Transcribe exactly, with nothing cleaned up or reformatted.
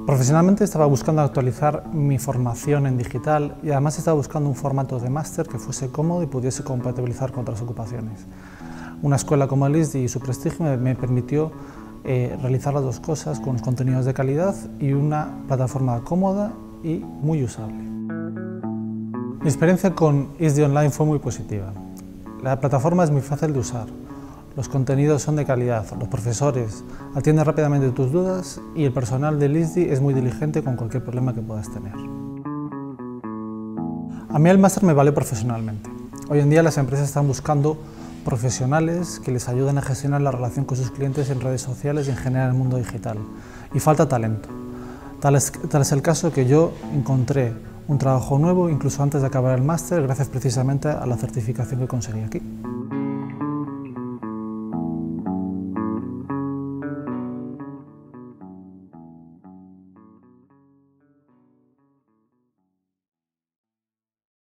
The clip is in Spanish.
Profesionalmente estaba buscando actualizar mi formación en digital y además estaba buscando un formato de máster que fuese cómodo y pudiese compatibilizar con otras ocupaciones. Una escuela como el I S D y su prestigio me, me permitió eh, realizar las dos cosas con unos contenidos de calidad y una plataforma cómoda y muy usable. Mi experiencia con I S D Online fue muy positiva. La plataforma es muy fácil de usar. Los contenidos son de calidad, los profesores atienden rápidamente tus dudas y el personal del I S D es muy diligente con cualquier problema que puedas tener. A mí el máster me vale profesionalmente. Hoy en día las empresas están buscando profesionales que les ayuden a gestionar la relación con sus clientes en redes sociales y en general en el mundo digital. Y falta talento. Tal es, tal es el caso que yo encontré un trabajo nuevo incluso antes de acabar el máster gracias precisamente a la certificación que conseguí aquí.